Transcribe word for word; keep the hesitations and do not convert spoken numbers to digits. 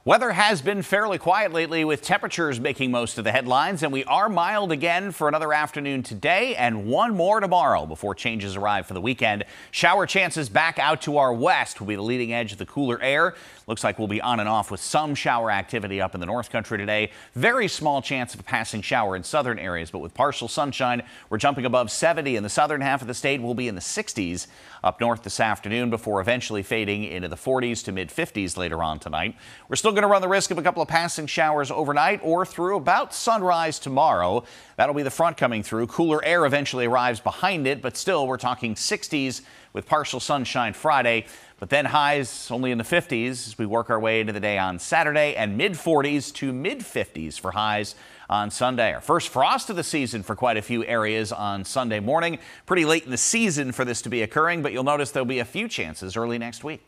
Weather has been fairly quiet lately, with temperatures making most of the headlines, and we are mild again for another afternoon today and one more tomorrow before changes arrive for the weekend. Shower chances back out to our west will be the leading edge of the cooler air. Looks like we'll be on and off with some shower activity up in the North Country today. Very small chance of a passing shower in southern areas, but with partial sunshine, we're jumping above seventy in the southern half of the state. We'll be in the sixties up north this afternoon before eventually fading into the forties to mid fifties later on tonight. We're still going to run the risk of a couple of passing showers overnight or through about sunrise tomorrow. That'll be the front coming through. Cooler air eventually arrives behind it, but still we're talking sixties with partial sunshine Friday. But then highs only in the fifties as we work our way into the day on Saturday, and mid forties to mid fifties for highs on Sunday. Our first frost of the season for quite a few areas on Sunday morning. Pretty late in the season for this to be occurring, but you'll notice there'll be a few chances early next week.